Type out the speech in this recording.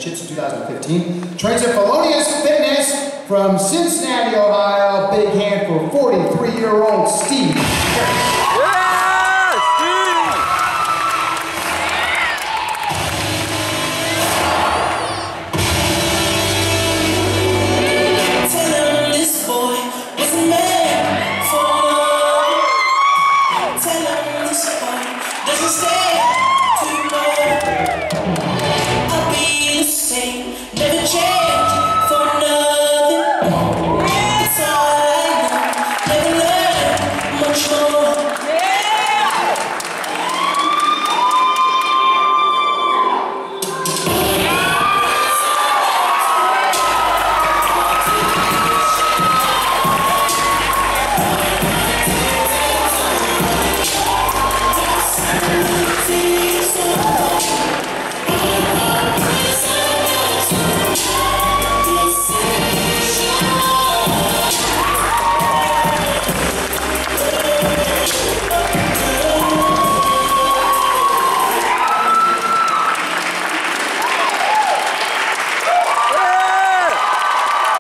Championships in 2015. Trains at Felonious Fitness from Cincinnati, Ohio. Big hand for 43-year-old Steve.